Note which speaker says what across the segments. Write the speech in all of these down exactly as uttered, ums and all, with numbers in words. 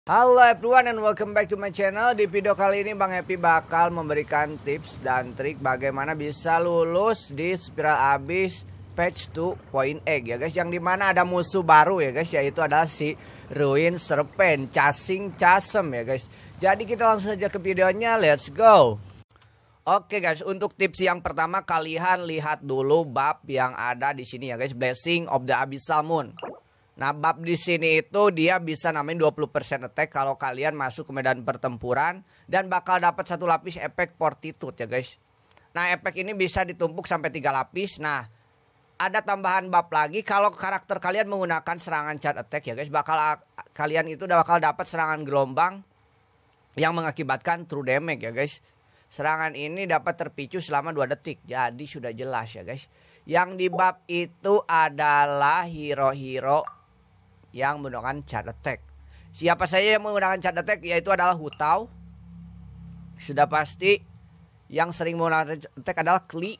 Speaker 1: Halo everyone and welcome back to my channel. Di video kali ini Bang Happy bakal memberikan tips dan trik bagaimana bisa lulus di Spiral Abyss patch dua titik delapan ya guys, yang dimana ada musuh baru ya guys, yaitu adalah si Ruin Serpent Chasing Chasm ya guys. Jadi kita langsung saja ke videonya, let's go. Oke guys, untuk tips yang pertama kalian lihat dulu bab yang ada di sini ya guys, Blessing of the Abyssal Moon. Nah, bab di sini itu dia bisa namain dua puluh persen attack kalau kalian masuk ke medan pertempuran dan bakal dapat satu lapis efek Fortitude ya guys. Nah, efek ini bisa ditumpuk sampai tiga lapis. Nah, ada tambahan bab lagi kalau karakter kalian menggunakan serangan charge attack ya guys, bakal kalian itu udah bakal dapat serangan gelombang yang mengakibatkan true damage ya guys. Serangan ini dapat terpicu selama dua detik. Jadi sudah jelas ya guys. Yang di bab itu adalah hero-hero yang menggunakan charge attack. Siapa saja yang menggunakan charge attack, yaitu adalah Hu Tao. Sudah pasti yang sering menggunakan charge attack adalah Kli.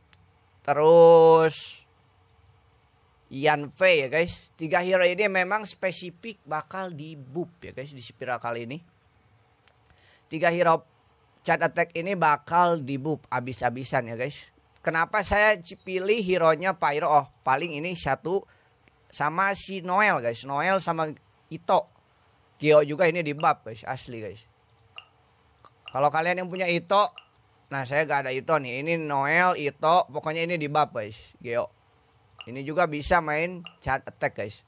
Speaker 1: Terus Yan Fei ya guys. Tiga hero ini memang spesifik bakal di buff ya guys di spiral kali ini. Tiga hero charge attack ini bakal di buff abis-abisan ya guys. Kenapa saya pilih hero-nya Pyro? Oh, paling ini satu sama si Noel guys, Noel sama Ito. Geo juga ini di buff guys, asli guys. Kalau kalian yang punya Ito, nah saya gak ada Ito nih. Ini Noel, Ito, pokoknya ini di buff guys, Geo. Ini juga bisa main charge attack guys.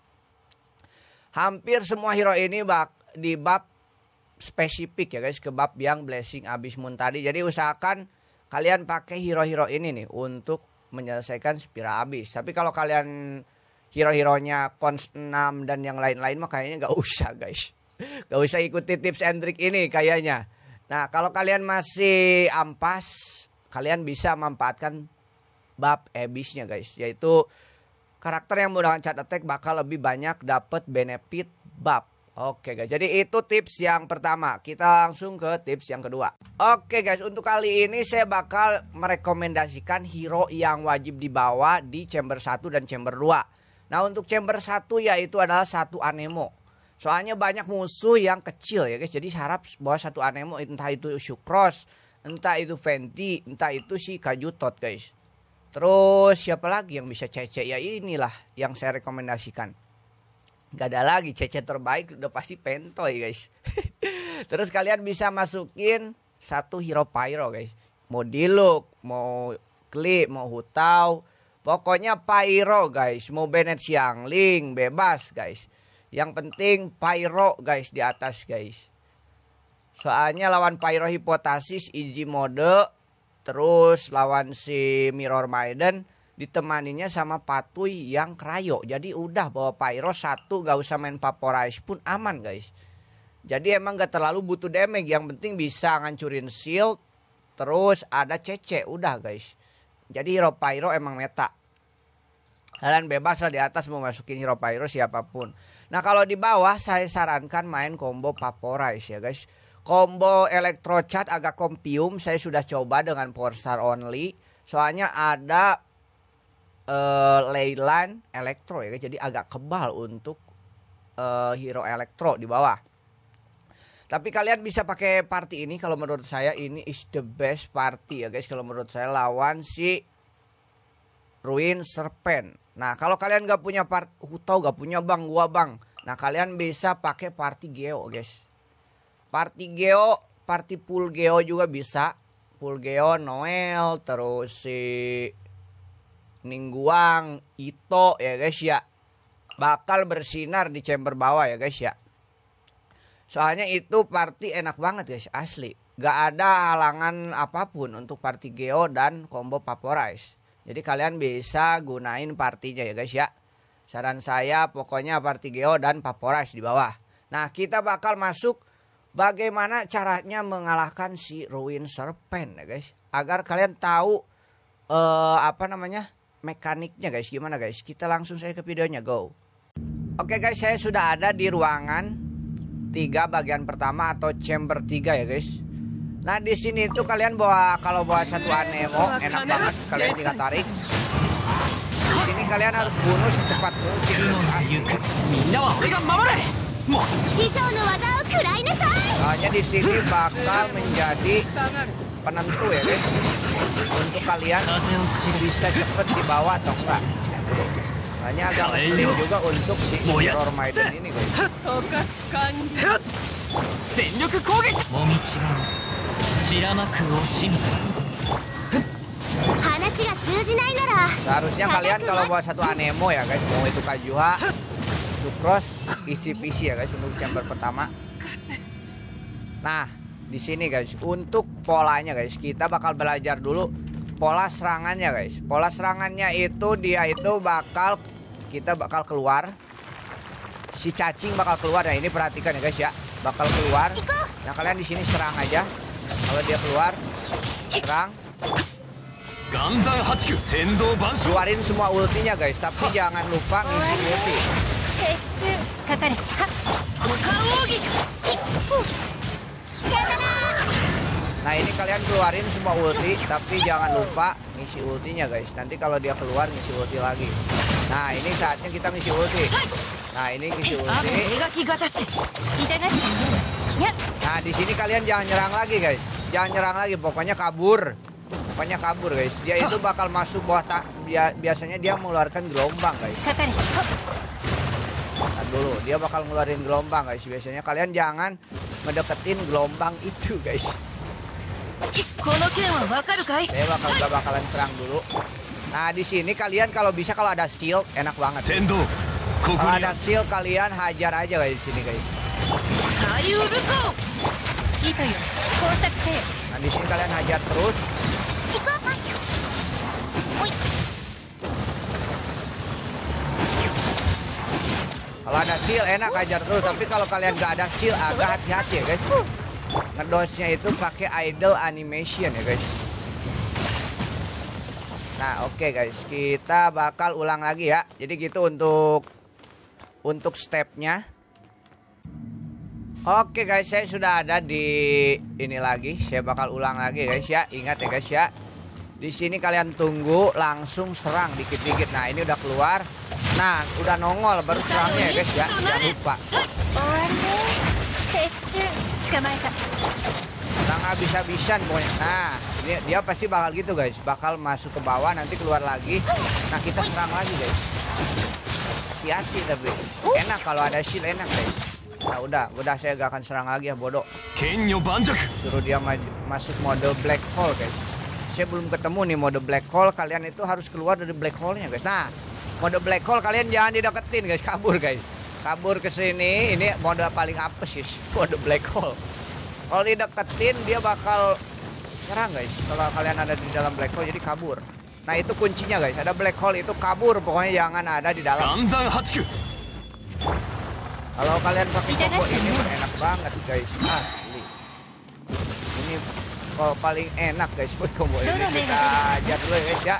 Speaker 1: Hampir semua hero ini bak di buff spesifik ya guys, ke buff yang Blessing Abyss Moon tadi. Jadi usahakan kalian pakai hero-hero ini nih untuk menyelesaikan Spiral Abyss. Tapi kalau kalian hero-heronya Cons enam dan yang lain-lain mah kayaknya gak usah guys. Gak usah ikuti tips and trick ini kayaknya. Nah, kalau kalian masih ampas, kalian bisa memanfaatkan buff Abyss-nya guys, yaitu karakter yang menggunakan charge attack bakal lebih banyak dapat benefit buff. Oke guys, jadi itu tips yang pertama. Kita langsung ke tips yang kedua. Oke guys, untuk kali ini saya bakal merekomendasikan hero yang wajib dibawa di chamber satu dan chamber dua. Nah, untuk chamber satu yaitu adalah satu Anemo. Soalnya banyak musuh yang kecil ya guys. Jadi harap bawa satu Anemo, entah itu Sucrose, entah itu Venti, entah itu si Kajutot guys. Terus siapa lagi yang bisa C C? Ya inilah yang saya rekomendasikan. Gak ada lagi, C C terbaik udah pasti Pentoy guys. Terus kalian bisa masukin satu hero Pyro guys. Mau Diluc, mau Kli, mau Hu Tao, pokoknya Pyro guys. Mau Bennett Xiangling, bebas guys. Yang penting Pyro guys di atas guys. Soalnya lawan Pyro Hipotasis easy mode. Terus lawan si Mirror Maiden ditemaninya sama Patui yang Krayo. Jadi udah bawa Pyro satu, gak usah main Vaporize pun aman guys. Jadi emang gak terlalu butuh damage, yang penting bisa ngancurin shield. Terus ada C C, udah guys. Jadi hero Pyro emang meta. Kalian bebas lah di atas mau masukin hero Pyro siapapun. Nah, kalau di bawah saya sarankan main combo Vaporize ya guys. Combo Electro Chat agak kompium, saya sudah coba dengan Power Star only. Soalnya ada Uh, Leyline Elektro ya, jadi agak kebal untuk uh, hero Elektro di bawah. Tapi kalian bisa pakai party ini, kalau menurut saya ini is the best party ya guys. Kalau menurut saya lawan si Ruin Serpent. Nah, kalau kalian gak punya part, Hu Tao gak punya bang, gua bang. Nah, kalian bisa pakai party Geo guys. Party Geo, party full Geo juga bisa. Full Geo, Noel, terus si Ningguang, Ito ya guys ya, bakal bersinar di chamber bawah ya guys ya. Soalnya itu party enak banget guys, asli. Gak ada halangan apapun untuk party Geo dan combo Vaporize. Jadi kalian bisa gunain partinya ya guys ya. Saran saya pokoknya party Geo dan Vaporize di bawah. Nah, kita bakal masuk bagaimana caranya mengalahkan si Ruin Serpent ya guys. Agar kalian tahu uh, apa namanya mekaniknya guys, gimana guys. Kita langsung saya ke videonya, go. Oke guys, saya sudah ada di ruangan tiga bagian pertama atau chamber tiga ya guys. Nah, di sini tuh kalian bawa, kalau bawa satu Anemo enak banget, kalian tinggal tarik. Di sini kalian harus bunuh secepat mungkin. Soalnya di sini bakal menjadi penentu ya guys, untuk kalian bisa cepet dibawa atau enggak. Hanya agak ngeselin juga untuk si Roar Maiden ini guys. Seharusnya kalian kalau buat satu Anemo ya guys, mau itu Kazuha, Sucrose, isi P C ya guys untuk chamber pertama. Nah, di sini guys, untuk polanya guys, kita bakal belajar dulu pola serangannya guys. Pola serangannya itu dia itu bakal kita bakal keluar. Si cacing bakal keluar. Nah, ini perhatikan ya guys ya. Bakal keluar. Nah, kalian di sini serang aja. Kalau dia keluar, serang. Keluarin semua ultinya guys, tapi jangan lupa ngisi ulti. Nah, ini kalian keluarin semua ulti, tapi jangan lupa ngisi ultinya guys. Nanti kalau dia keluar ngisi ulti lagi. Nah, ini saatnya kita ngisi ulti. Nah, ini ngisi ulti. Nah, di sini kalian jangan nyerang lagi guys. Jangan nyerang lagi, pokoknya kabur. Pokoknya kabur guys. Dia itu bakal masuk bawah tak. Biasanya dia mengeluarkan gelombang guys. Nah, dulu dia bakal ngeluarin gelombang guys. Biasanya kalian jangan mendeketin gelombang itu guys. Saya bakal gak bakalan serang dulu. Nah, di sini kalian kalau bisa kalau ada shield enak banget. Kalau ada shield kalian hajar aja guys di sini guys. Nah, di sini kalian hajar terus. Kalau ada shield enak hajar terus, tapi kalau kalian gak ada shield agak hati-hati ya guys. Ngedosnya itu pakai idle animation ya guys. Nah, oke okay guys, kita bakal ulang lagi ya. Jadi gitu untuk untuk stepnya. Oke okay guys, saya sudah ada di ini lagi. Saya bakal ulang lagi guys ya. Ingat ya guys ya. Di sini kalian tunggu, langsung serang dikit-dikit. Nah, ini udah keluar. Nah, udah nongol baru serangnya ya guys ya. Jangan lupa. Serang habis-habisan pokoknya. Nah, dia, dia pasti bakal gitu guys. Bakal masuk ke bawah, nanti keluar lagi. Nah, kita serang lagi guys. Hati-hati tapi enak kalau ada shield enak guys. Nah, udah, udah saya gak akan serang lagi ya, bodoh. Suruh dia masuk mode black hole guys. Saya belum ketemu nih mode black hole. Kalian itu harus keluar dari black hole-nya guys. Nah, mode black hole kalian jangan dideketin guys, kabur guys. Kabur ke sini, ini mode paling apes guys, mode black hole. Kalau dideketin dia bakal nyerang guys. Kalau kalian ada di dalam black hole jadi kabur. Nah, itu kuncinya guys. Ada black hole itu kabur, pokoknya jangan ada di dalam. Kalau kalian pakai combo ini enak banget guys, asli. Ini kalau paling enak guys buat combo ini. Kita ajar dulu ya guys ya.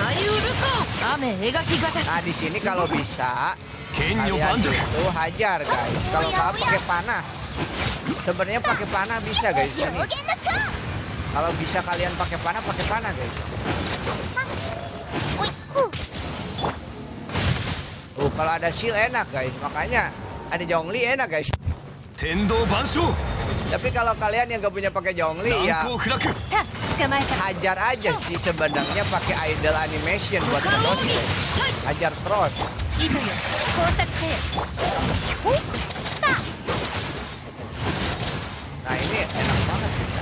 Speaker 1: Nah, di sini kalau bisa kalian itu hajar guys. Kalau nggak pakai panah, sebenarnya pakai panah bisa guys. Ini kalau bisa kalian pakai panah, pakai panah guys. Oh, kalau ada shield enak guys. Makanya ada Zhongli enak guys. Tapi kalau kalian yang gak punya pakai Zhongli ya hajar aja sih sebenarnya pakai idle animation buat ngedos guys. Hajar terus. Nah, ini enak banget guys.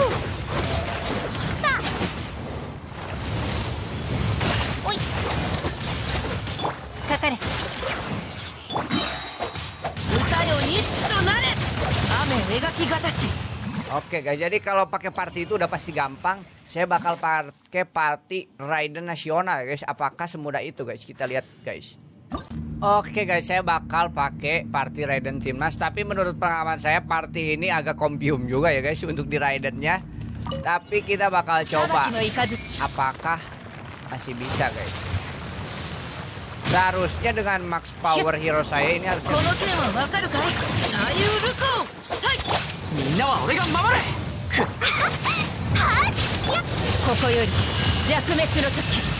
Speaker 1: Oke guys, jadi kalau pakai party itu udah pasti gampang. Saya bakal pakai party Raiden nasional guys. Apakah semudah itu guys? Kita lihat guys. Oke guys, saya bakal pakai party Raiden Timnas. Tapi menurut pengalaman saya party ini agak kompium juga ya guys untuk di Raidennya. Tapi kita bakal coba apakah masih bisa guys. Seharusnya dengan max power hero saya ini harusnya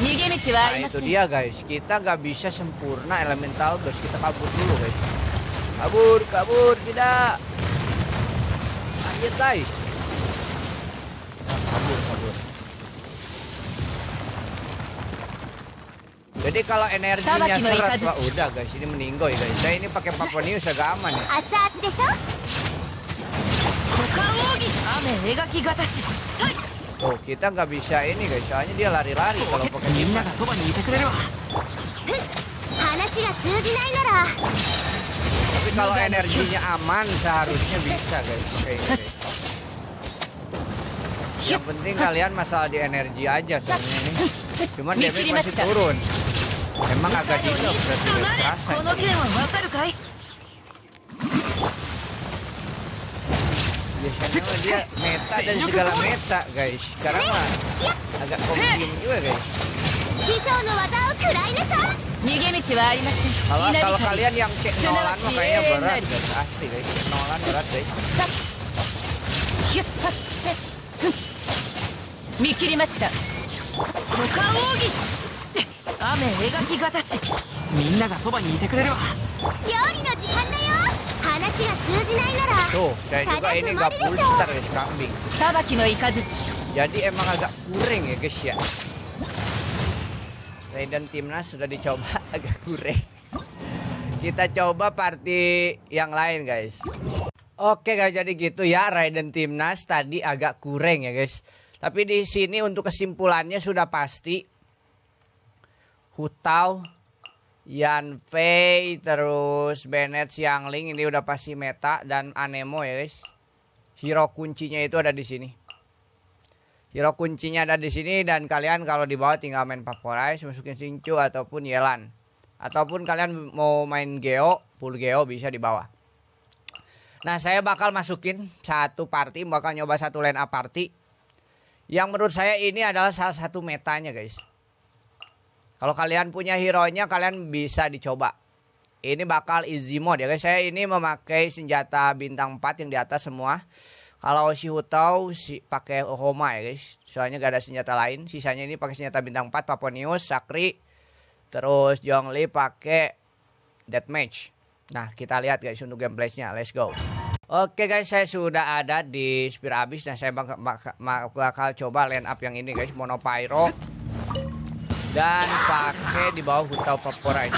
Speaker 1: Nah, itu dia guys. Kita nggak bisa sempurna elemental guys. Kita kabur dulu guys. Kabur, kabur, tidak. Lanjut guys. Nah, kabur, kabur. Jadi kalau energinya seret, wah udah guys, ini meninggoy guys. Saya ini pakai Paponius agak aman ya. Oh, kita nggak bisa ini guys, soalnya dia lari-lari kalau pakai timnas. Tapi kalau energinya aman seharusnya bisa guys, kayak guys. Yang penting kalian masalah di energi aja sebenarnya nih. Cuman damage masih turun. Emang agak dino berarti terasa. Biasanya mah dia meta dan segala meta guys. Sekarang mah agak kombin juga guys. Kalau kalau kalian yang cek Nolan mah kayaknya berat guys, asli guys. Cek Nolan berat guys. Tuh, saya juga ini nggak full star guys, kambing. Jadi emang agak kurang ya guys ya. Raiden Timnas sudah dicoba agak kurang. Kita coba party yang lain guys. Oke guys, jadi gitu ya, Raiden Timnas tadi agak kurang ya guys. Tapi di sini untuk kesimpulannya sudah pasti Hu Tao, Yanfei, terus Bennett, Xiangling ini udah pasti meta, dan Anemo ya guys. Hero kuncinya itu ada di sini. Hero kuncinya ada di sini, dan kalian kalau di bawah tinggal main Vaporize, masukin Xingqiu ataupun Yelan. Ataupun kalian mau main Geo, full Geo bisa di bawah. Nah, saya bakal masukin satu party, bakal nyoba satu line up party yang menurut saya ini adalah salah satu metanya guys. Kalau kalian punya hero-nya, kalian bisa dicoba. Ini bakal easy mode ya guys. Saya ini memakai senjata bintang empat yang di atas semua. Kalau si Hu Tao si pakai Homa ya guys. Soalnya gak ada senjata lain. Sisanya ini pakai senjata bintang empat, Paponius, Sakri, terus Zhongli pakai Deathmatch. Nah, kita lihat guys untuk gameplay-nya. Let's go. Oke guys, saya sudah ada di Spear Abyss. Nah, saya bakal, bakal, bakal coba line up yang ini guys. Mono Pyro dan pakai di bawah Hu Tao Vaporize.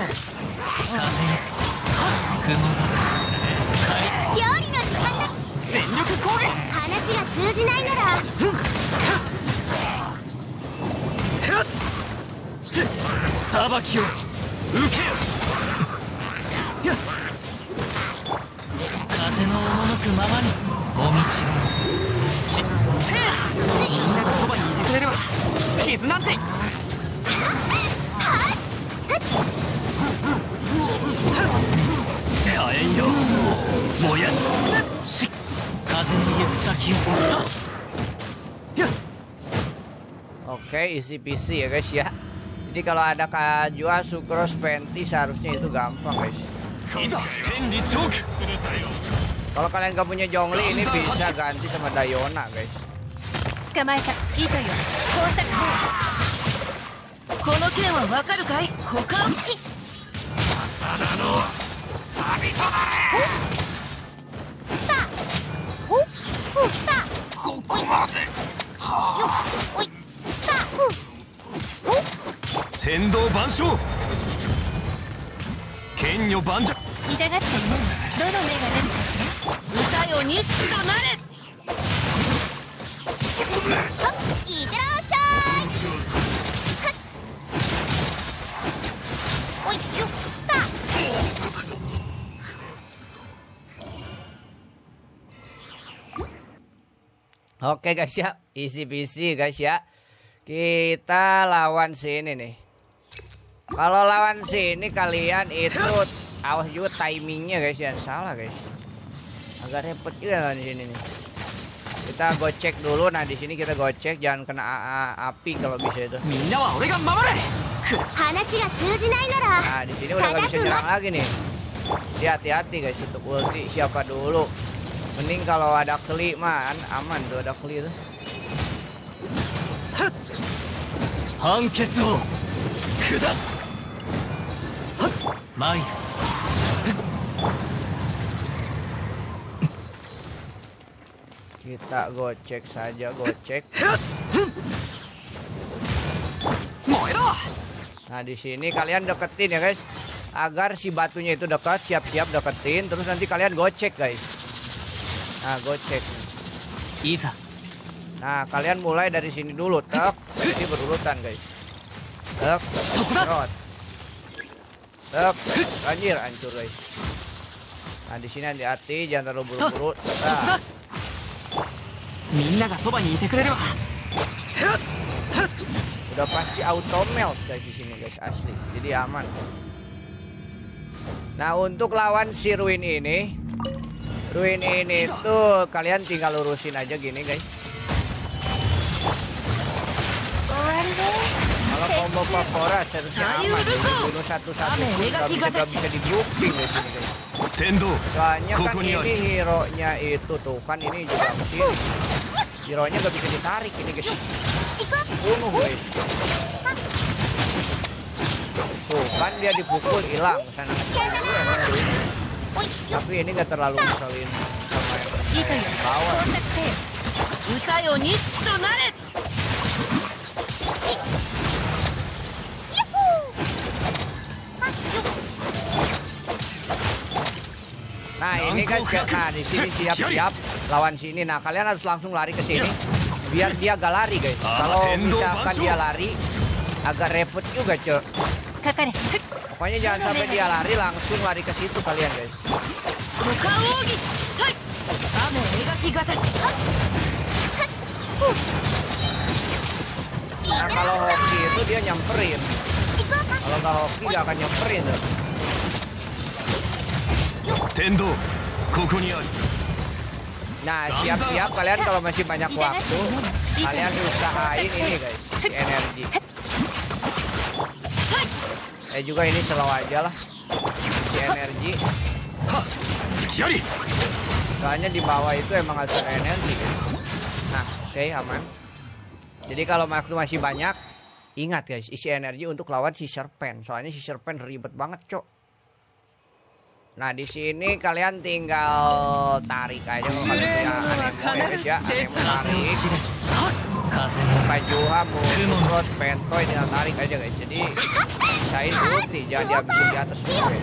Speaker 1: Oke, isi P C ya guys ya. Jadi kalau ada Kajua, Sucrose, Fenty seharusnya itu gampang guys. Kalau kalian gak punya Zhongli, ini bisa ganti sama Dayona guys.
Speaker 2: Tendo Bansho Kenyo Banja.
Speaker 1: Oke guys ya, easy peasy guys ya. Kita lawan sini nih. Kalau lawan sini kalian itu awas juga timingnya guys ya, salah guys. Agak repot juga lawan sini nih. Kita gocek dulu. Nah di sini kita gocek, jangan kena api kalau bisa itu. Nah di sini udah gak bisa nyerang lagi nih. Hati-hati guys untuk ulti siapa dulu. Mending kalau ada kli mah aman tuh, ada kli tuh.
Speaker 2: Hanketsu Kudas Mai
Speaker 1: Kita gocek saja, gocek. Nah, di sini kalian deketin ya, guys. Agar si batunya itu dekat, siap-siap deketin. Terus nanti kalian gocek, guys. Nah, gocek.
Speaker 2: Isa.
Speaker 1: Nah, kalian mulai dari sini dulu, tek. Ini berurutan, guys. Tek, rot. Tek, anjir, hancur, guys. Nah, di sini hati-hati, jangan terlalu buru-buru. Nah. Udah pasti auto melt guys di sini, guys, asli. Jadi aman. Nah, untuk lawan si Ruin ini, Ruin ini tuh kalian tinggal lurusin aja gini, guys. Kalau combo Papora seharusnya aman. Bunuh satu-satu pun gak bisa, gak bisa di grouping di sini, guys. Soalnya kan ini hero-nya itu tuh kan ini juga kesini. Hero-nya gak bisa ditarik ini, guys. Bunuh, guys. Tuh kan dia dipukul hilang sana. Tapi ini gak terlalu ngeselin sama yang bawah. Nah, ini kan, nah di sini siap-siap lawan sini. Nah, kalian harus langsung lari ke sini biar dia gak lari, guys. Kalau misalkan dia lari agak repot juga, Cok. Pokoknya jangan sampai dia lari, langsung lari ke situ kalian, guys. Nah, kalau hoki itu dia nyamperin. Kalau nggak hoki gak akan nyamperin tuh. Nah, siap-siap kalian kalau masih banyak waktu, kalian usahain ini, guys, si energi. Eh juga ini slow aja lah, si energi. Soalnya di bawah itu emang harus ada energi, guys. Nah, oke, okay, aman. Jadi kalau waktu masih banyak, ingat, guys, isi energi untuk lawan si Serpent. Soalnya si Serpent ribet banget, Cok. Nah, di sini kalian tinggal tarik aja kalau kalian punya anemo, ya, guys, ya. Anemo tarik. Pajuha, Cross, Pentoy tinggal tarik aja, guys. Jadi sisain ulti, jangan dihabisin di atas dulu, guys.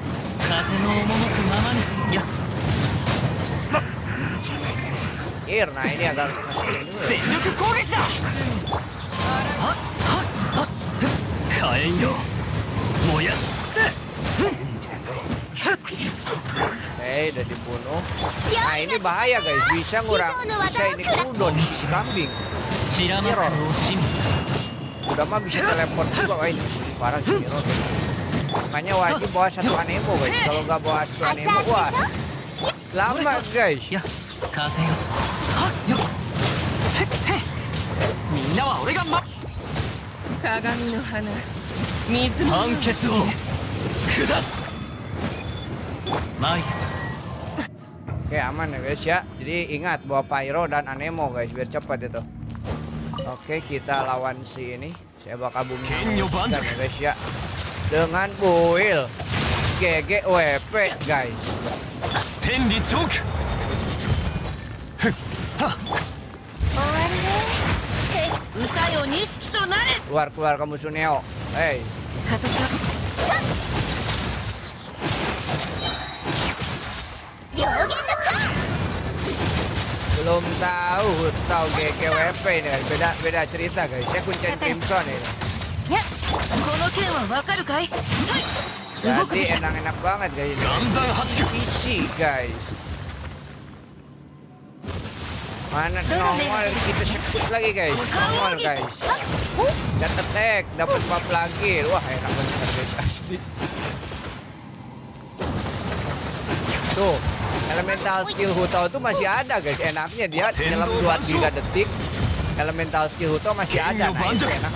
Speaker 1: Ir, nah ini agak ngeselin dulu, ya. Oke, udah dibunuh. Nah, ini bahaya, guys. Bisa ngurang, bisa ini cooldown si kambing. Mirror. Udah mah bisa teleport juga. Wah, ini parah si Mirror. Makanya wajib bawa satu anemo, guys. Kalau nggak bawa satu anemo, wah lama, guys. Oke, aman ya, guys, ya. Jadi ingat bawa pyro dan anemo, guys, biar cepat itu. Oke, kita lawan si ini. Saya bakal booming ya, guys, ya. Dengan build G G W P, guys. Keluar keluar kamu Suneo. Hey. Belum tahu tahu G G W P ini, beda beda cerita, guys. Saya kuncen Crimson ini. Jadi enak-enak banget, guys. P C, guys. Mana nongol kita sebut lagi, guys. Nongol, guys. Dapat attack, dapat buff lagi. Wah, enak banget, guys, asli. Tuh, elemental skill Huto itu masih ada, guys. Enaknya dia dalam dua tiga detik elemental skill Huto masih ada. Nah, itu enak.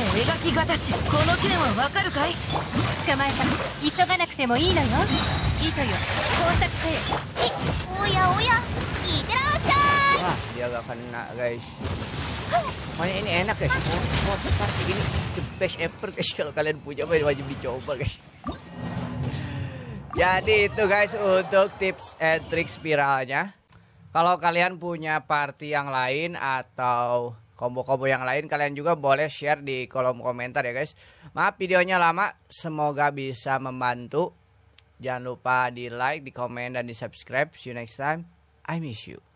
Speaker 1: Wah, dia gak kena, guys. Makanya ini enak, guys. Mod party ini the best ever, guys. Kalau kalian punya wajib dicoba, guys. Jadi itu, guys, untuk tips and trik spiralnya. Kalau kalian punya party yang lain atau combo-combo yang lain, kalian juga boleh share di kolom komentar ya guys. Maaf videonya lama, semoga bisa membantu. Jangan lupa di like, di komen, dan di subscribe. See you next time. I miss you.